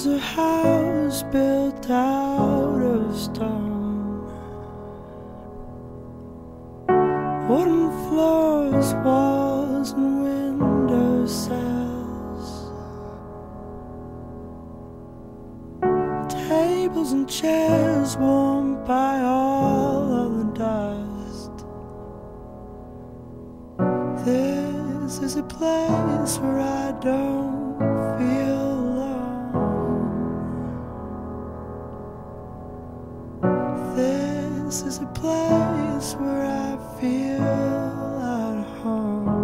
a house built out of stone, wooden floors, walls and window sills, tables and chairs warmed by all of the dust. This is a place where I don't feel alone. This is a place where I feel at home.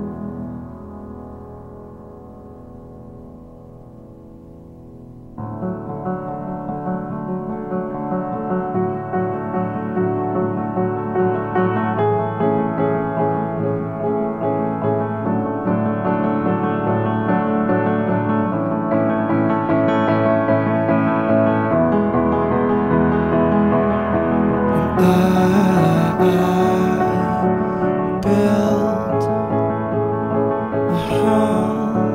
Built a home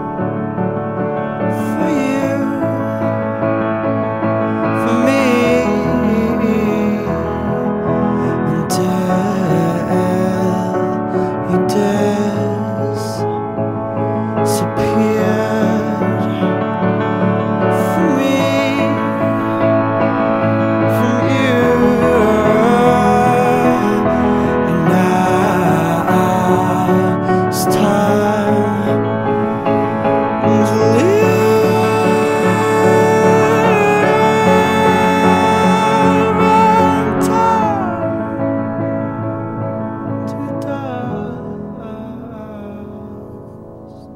for you, for me, until you disappeared from me, from you. It's time to live and time to dust.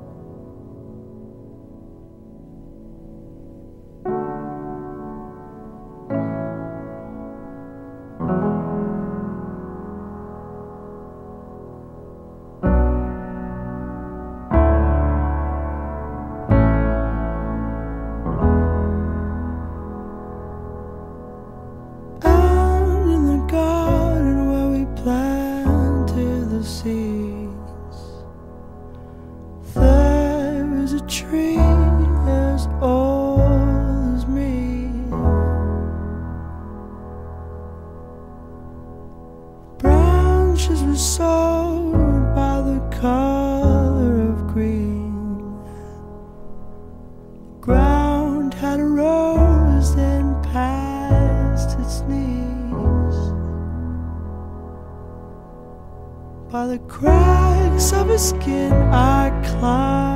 Planted the seeds. There is a tree as old as me. Branches were sown by the color of green. The ground had a rose then past its knees. By the cracks of his skin I climbed.